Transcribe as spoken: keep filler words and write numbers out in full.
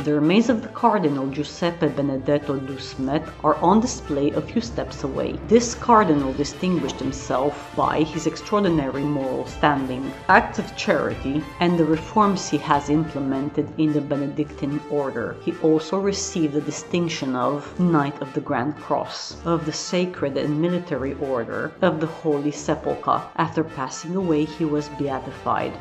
The remains of the Cardinal Giuseppe Benedetto Dusmet are on display a few steps away. This cardinal distinguished himself by his extraordinary moral standing, acts of charity, and the reforms he has implemented in the Benedictine order. He also received the distinction of Knight of the Grand Cross, of the Sacred and Military Order, of the Holy Sepulchre. After passing away, he was beatified.